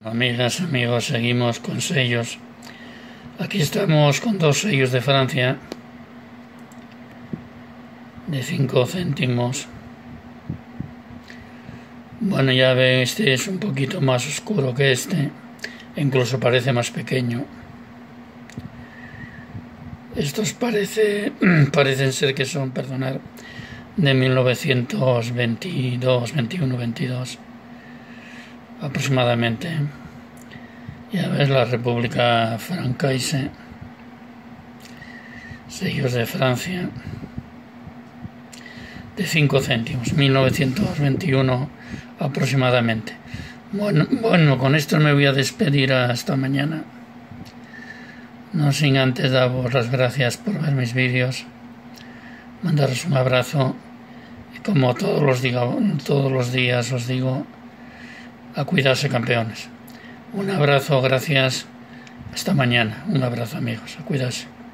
Amigas, amigos, seguimos con sellos. Aquí estamos con dos sellos de Francia de 5 céntimos. Bueno, ya ven, este es un poquito más oscuro que este, incluso parece más pequeño. Estos parecen ser que son, perdonad, de 1922, 21, 22 aproximadamente. Ya ves, la República Francaise, sellos de Francia, de 5 céntimos, 1921 aproximadamente. Bueno, con esto me voy a despedir hasta mañana. No sin antes daros las gracias por ver mis vídeos, mandaros un abrazo y como todos los días os digo, a cuidarse, campeones. Un abrazo, gracias, hasta mañana. Un abrazo, amigos, a cuidarse.